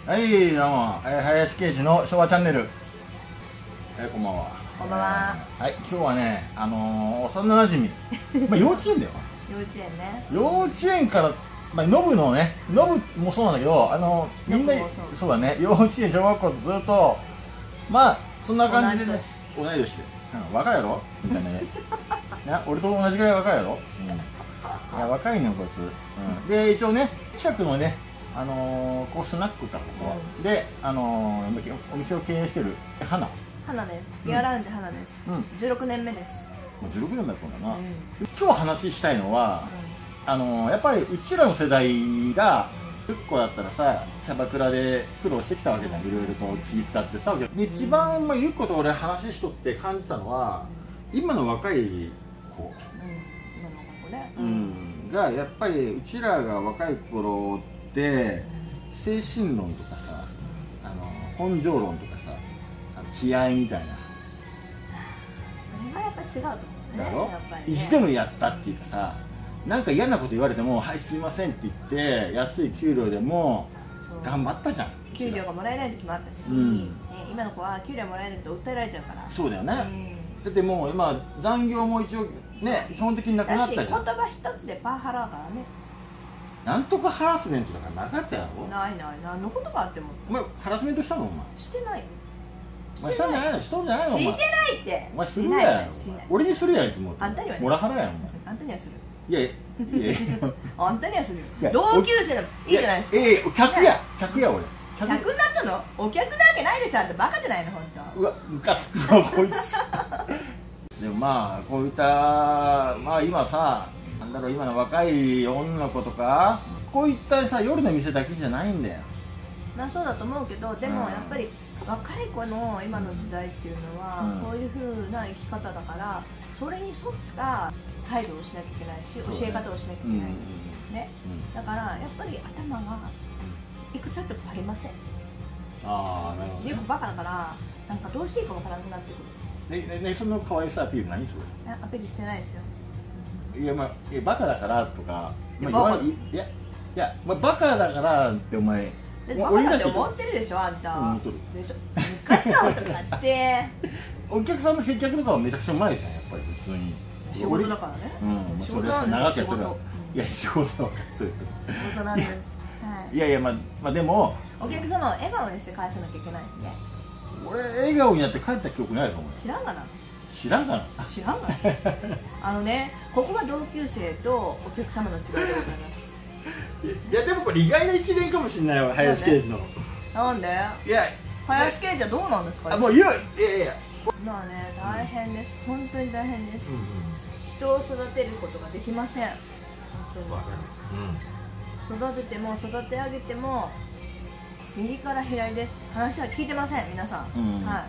はい、どうも、林圭司の昭和チャンネル。こんばんは。 こんばんは。 はい、今日はね、幼馴染まあ幼稚園だよ。 幼稚園ね。 幼稚園から、まあ、ノブのね、ノブもそうなんだけど、みんな、そうだね、幼稚園、小学校とずっと、まあ、そんな感じで、同い年で、若いやろみたいなね。俺と同じぐらい若いやろ。いや、若いのよ、こいつ。で、一応ね、近くのね、スナックか、ここは。で、お店を経営してる、花です。ビアラウンジ花です。16年目です。 もう16年だったんだな。今日話したいのは、やっぱりうちらの世代が、ゆっこだったらさ、キャバクラで苦労してきたわけじゃん、いろいろと気遣ってさ。で、一番、ゆっこと俺話しとって感じたのは、今の若い子が、やっぱりうちらが若い頃って、精神論とかさ、根性論とかさ、気合みたいな。 それはやっぱ違うと思うね。 だろ？意地でもやったっていうかさ、なんか嫌なこと言われても「はいすいません」って言って安い給料でも頑張ったじゃん。 給料がもらえない時もあったし、今の子は給料もらえないと訴えられちゃうから。 そうだよね。だってもう今残業も一応ね基本的になくなったじゃん。 言葉一つでパワハラだからね。 なんとかハラスメントとかなかったやろ。 ない何の言葉あっても。 お前ハラスメントしたの？お前してないよ。 お前したんじゃないの？したんじゃないの？ してないって。 お前するやん。俺にするやん、いつも。 あんたにはね。 モラハラやん。お前あんたにはする。 いやあんたにはするよ。同級生でもいいじゃないですか。 客や俺。 客だったの？お客なわけないでしょ。あんたバカじゃないの本当。 うわ、ムカつくなこいつ。でもまあこういったまあ今さ、なんだろう、今の若い女の子とかこういったさ夜の店だけじゃないんだよ。 まあそうだと思うけど、でもやっぱり若い子の今の時代っていうのはこういう風な生き方だから、それに沿った態度をしなきゃいけないし、教え方をしなきゃいけないね。だからやっぱり頭がいくつあっても足りません。 ああ、なるほど。 よくバカだからなんかどうしていいかわからなくなってくる。 ね、その可愛さアピール何それ？ アピールしてないですよ。 いや、まあバカだからとか、いや、バカだからってお前バカだって思ってるでしょ、あんた。 思っとるでしょ。ムカつか男あっち。 お客さんの接客とかはめちゃくちゃうまいじゃん、やっぱり普通に。 仕事だからね。 それは長くやってる。いや、仕事は分かってる。 仕事なんです。 いやいや、まあでもお客様を笑顔にして返さなきゃいけないんで。 俺笑顔になって帰った記憶ないぞお前。 知らんがな。 知らんがな。 知らんがな。ここが同級生とお客様の違いでございます。 いやでもこれ意外な一面かもしれないわ、林圭司の。 なんで？ いや、 林圭司はどうなんですか？ もう言う。 まあね、大変です。本当に大変です。人を育てることができません。本当に。育てても育て上げても右から左です。話は聞いてません、皆さん。はい。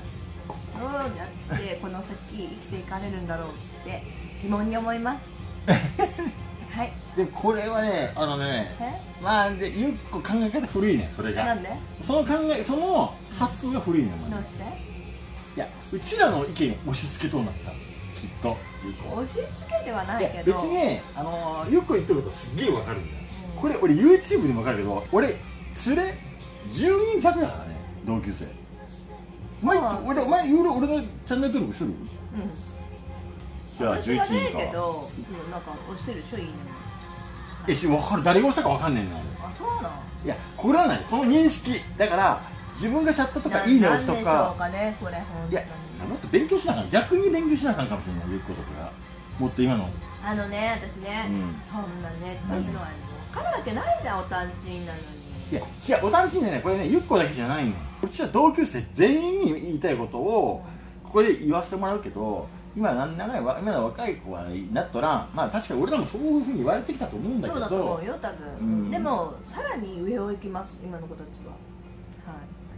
どうやってこの先生きていかれるんだろうって疑問に思います。はい。 でこれはね、まあでゆっこ考え方古いね、それが。 なんで？ その発想が古いね、お前。 どうして？ いや、うちらの意見を押し付けとんだった、きっと。 押し付けてはないけど。 別にゆっこ言ってることすっげえわかるんだよ。これ俺 YouTube でもわかるけど、俺連れ10人弱だからね、同級生。お前俺のチャンネル登録してる？じゃあ11人か。 私はねえけど、なんか押してるでしょ、いいね。 分かる、誰が押したか分かんねえんだよ。 あ、そうなの？ いや、これはない、この認識だから自分がチャットとかいいね押すとか。なんでしょうかね、これ本当に。いや、もっと勉強しなあかん、逆に勉強しなあかんかもしれない、ゆっことかがもっと今の。 私ね、そんなネットいうのは分かるわけないじゃん、おたんちんなのに。 いや、違う、おたんちんでね、これね、ゆっこだけじゃないね。うちは同級生全員に言いたいことをここで言わせてもらうけど、今の若い子はなっとらん。まあ確かに俺らもそういうふうに言われてきたと思うんだけど。 そうだと思うよ、多分。でもさらに上を行きます、今の子たちは。はい。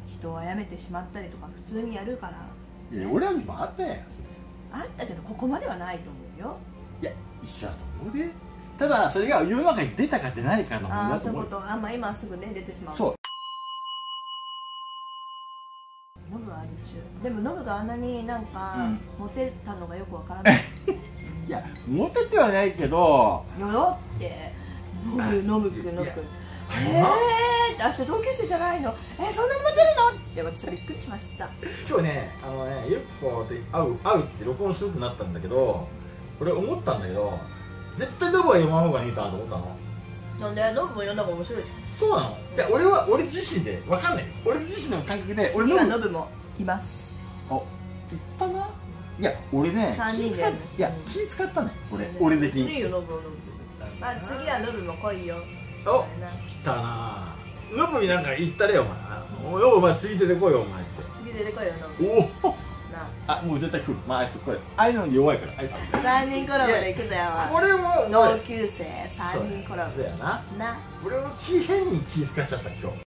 人を殺めてしまったりとか普通にやるから。 いや、俺らにもあったやん。 あったけどここまではないと思うよ。いや、 一緒だと思うで。ただそれが世の中に出たか出ないかの問題だと思う。 そういうこと。まあ今すぐね出てしまう。 そう。 ノブはある中。でもノブがあんなになんかモテたのがよくわからない。 いや、モテてはないけど。 よろってノブくん。 私同級生じゃないの、そんなにモテるのって私はびっくりしました。 今日ね、ゆっこと会うって録音するってなったんだけど、俺思ったんだけど、絶対ノブは読まん方がいいかなと思ったの。 なんでノブも読んだ方が面白いじゃん。 そうなの。で、俺自身で分かんない。俺自身の感覚で、 次はノブもいます。 あ、言ったな。いや、俺ね、気使ったね。俺的に。 いいよノブ。まあ次はノブも来いよ。 お、来たな。ノブになんか言ったれよお前。お前次出てこいよお前って。 次出てこいよノブ。 おお。あ、もう絶対来る。まああいつこれ、ああいうのに弱いから。 3人コラボで行くぜよ。 これも同級生3人コラボ。 そうやな。これを変に気遣っちゃった今日。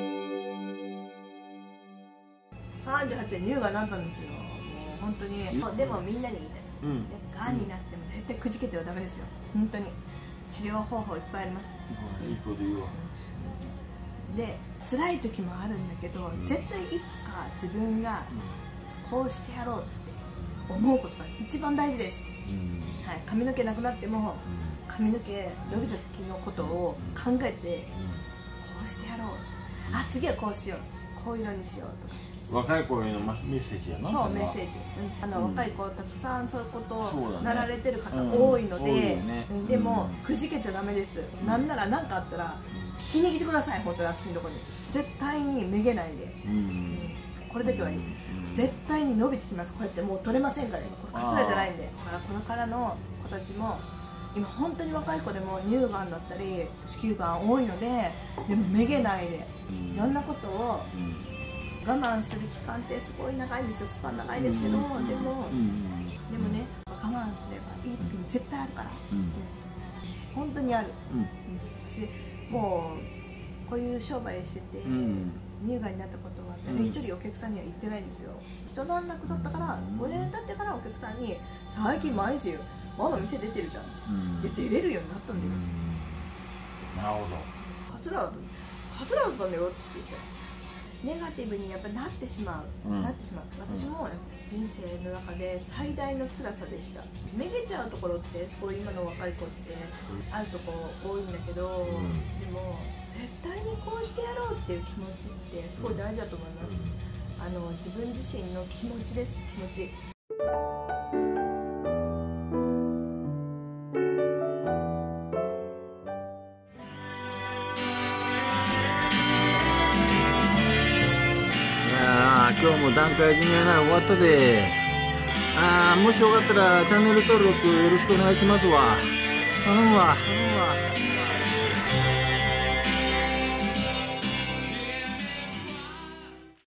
38で乳がんなったんですよ。もう本当に。でもみんなに言いたい。がんになっても絶対くじけてはダメですよ。本当に。治療方法いっぱいあります。 いいこと言うわ。 で、辛い時もあるんだけど、絶対いつか自分がこうしてやろうって思うことが一番大事です。はい、髪の毛なくなっても髪の毛伸びた時のことを考えてこうしてやろう、あ、次はこうしよう、こういうのにしようとか。 若い子へのメッセージやな。 そう、メッセージ。若い子たくさんそういうことをなられてる方多いので、でもくじけちゃダメです。なんなら何かあったら聞きに来てください。本当に私のところに絶対にめげないで、これだけはいい。絶対に伸びてきます。こうやってもう取れませんから、これカツラじゃないんで。だからこれからの子たちも今本当に若い子でも乳がんだったり子宮がん多いので、でもめげないでいろんなことを我慢する期間ってすごい長いんですよ。スパン長いですけど、でもね、我慢すればいい時も絶対あるから、本当にある。もうこういう商売してて、乳がんになったことは誰一人お客さんには言ってないんですよ。一段落だったから5年経ってからお客さんに「最近毎日ママ店出てるじゃん」で出れるようになったんだよ。 なるほど。 カツラだったんだよって言って。ネガティブにやっぱなってしまう、私も人生の中で最大の辛さでした。めげちゃうところってすごい今の若い子ってあるところ多いんだけど、でも絶対にこうしてやろうっていう気持ちってすごい大事だと思います。自分自身の気持ちです。気持ち。 今日も団塊ジュニアナイン終わったで。もしよかったらチャンネル登録よろしくお願いしますわ。頼むわ。